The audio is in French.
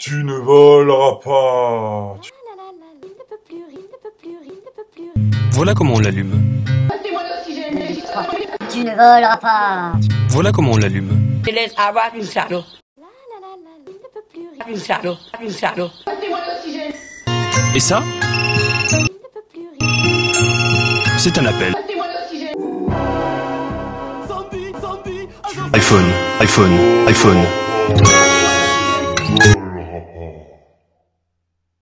Tu ne voleras pas. Voilà comment on l'allume. Tu ne voleras pas. Voilà comment on l'allume. Et ça, c'est un appel. iPhone, iPhone, iPhone.